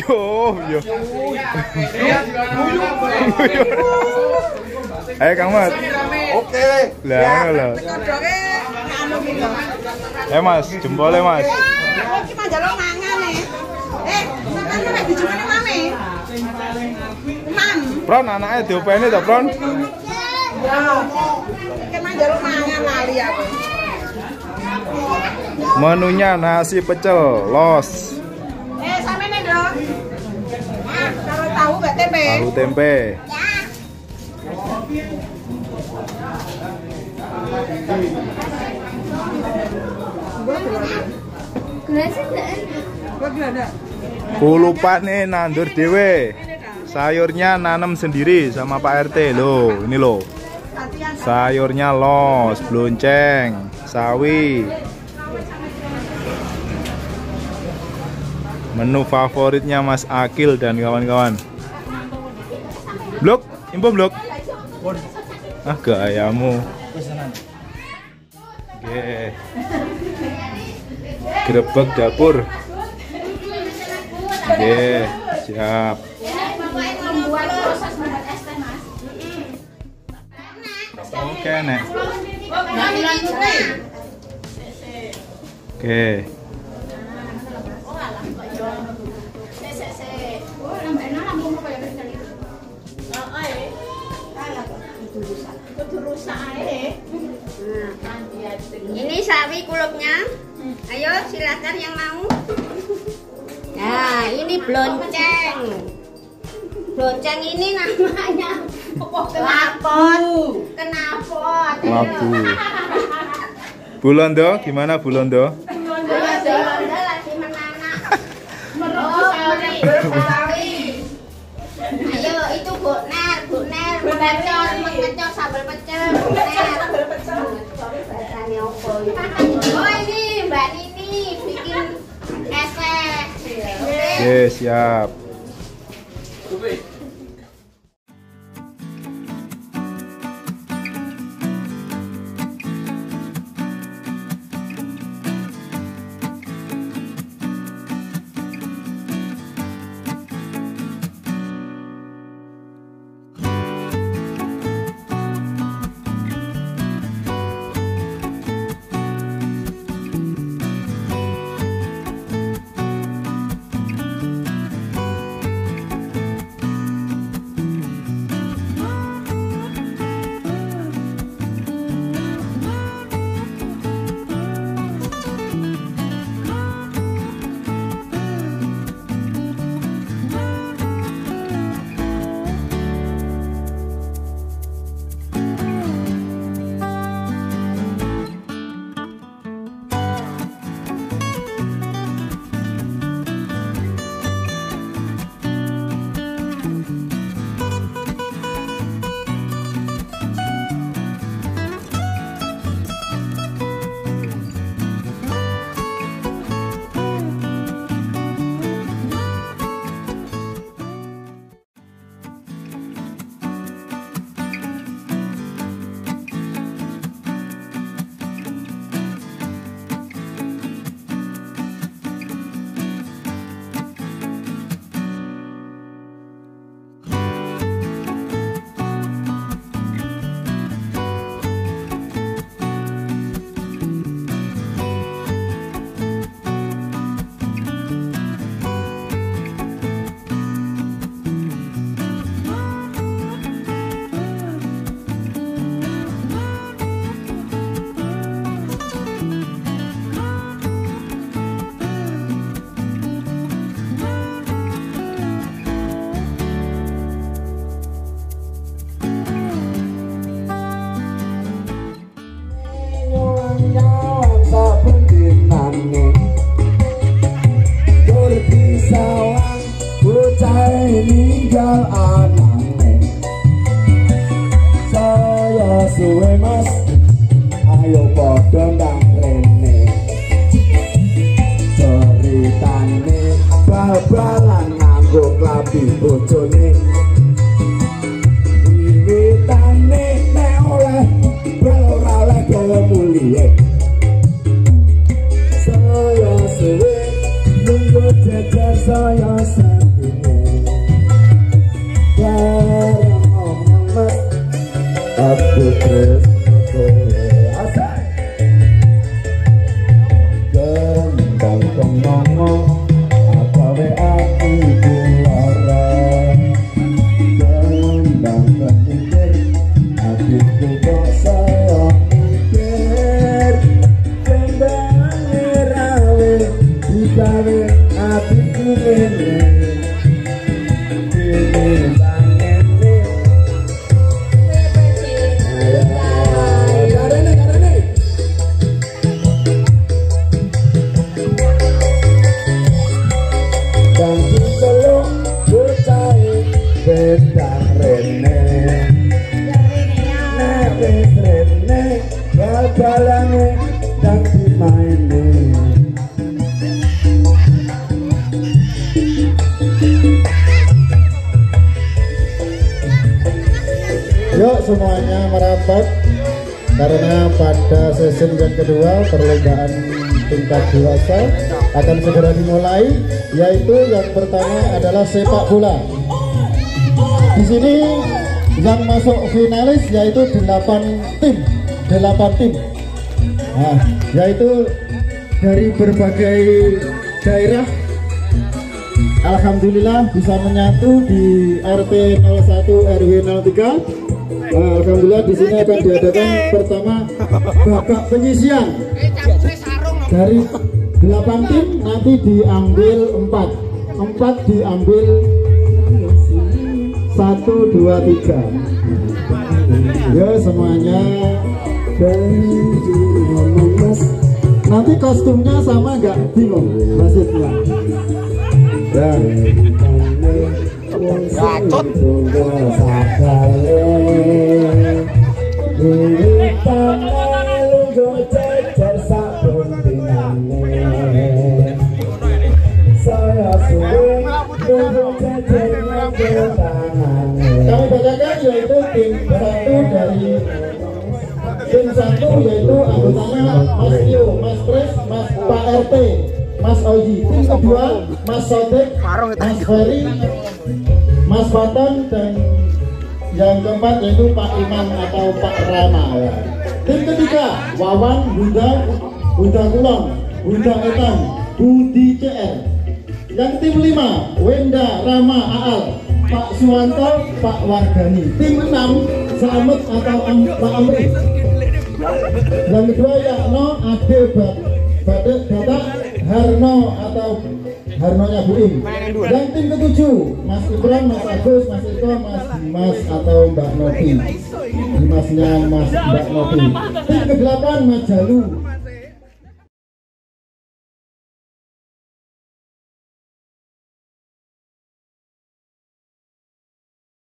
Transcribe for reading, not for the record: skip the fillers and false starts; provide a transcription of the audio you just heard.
Oh, iya. Ayo Kang Mas. Oke. Lah. Mas, jempolnya Mas. Iki manjaluk mangan nih. Sampeyan nek dijupeni mame. Mam. Pron anaknya diopeni to, Pron? Iki manjaluk mangan lali aku. Menunya nasi pecel, los. Sampeyan Ndro. Nah, kalau tahu gak tempe? Tahu tempe. Ku lupa nih nandur dewe. Sayurnya nanam sendiri sama Pak RT loh. Ini loh. Sayurnya los, blonceng, sawi. Menu favoritnya Mas Akil dan kawan-kawan. Blok, info blok. Ah, gayamu. Oke. Grebek dapur. Oke, siap. Oke, Nek. Oke. Ini sawi kulupnya. Ayo silakan yang mau. Nah, ini blonceng. Blonceng ini namanya lapot. Kenapa? Labu. Bulondo, gimana Bulondo? Bulondo lagi menanak. Sawi. Ayo itu bukner, mengecor sambal pecel, bukner. Oh ini Mbak Nini bikin esek. Oke, siap. ninggal anane saya suwe mas ayo padha ndang rene ceritane bal-balan nganggo klabi bojone wiwitane nek oleh bal ora oleh gawe mulie saya suwe nunggu jajar saya sampe aku terus kowe asal kembang ngomong apa aku keluaran kembang pikir hatiku kok sayang pikir kembang rawe digawe hatiku ini Bendang rene Nebis rene Babalane Dan dimaine Yuk semuanya merapat karena pada season yang kedua perlombaan tingkat dewasa akan segera dimulai, yaitu yang pertama adalah sepak bola. Di sini yang masuk finalis yaitu 8 tim. Nah, yaitu dari berbagai daerah. Alhamdulillah bisa menyatu di RT 01 RW 03. Nah, alhamdulillah di sini akan diadakan pertama babak penyisian. Dari 8 tim nanti diambil 4 diambil 1, 2, 3. Ya semuanya. Nanti kostumnya sama nggak bingung maksudnya. Dan gacot. Kami bacakan yaitu tim 1 dari tim 1 yaitu anggotanya Mas Tio, Mas Pres, Mas Pak RT, Mas Oji. Tim kedua Mas Sotek, Mas Ferry, Mas Fatan, dan yang keempat yaitu Pak Iman atau Pak Rama ya. Tim ketiga Wawan, Bunda Kulon, Bunda Etan, Budi CR. Yang tim 5 Wenda, Rama, Aal, Pak Suwanto, Pak Wardani. Tim 6 Slamet atau Pak Amri. Yang kedua Yakno, Ade, Batek, Batak, Harno atau Harnonya Buim. Yang tim ketujuh Mas Ibran, Mas Agus, Mas Iko, Mas Dimas atau Mbak Novi. Dimasnya Mas Mbak Novi. Tim ke-8 Mas Jalu,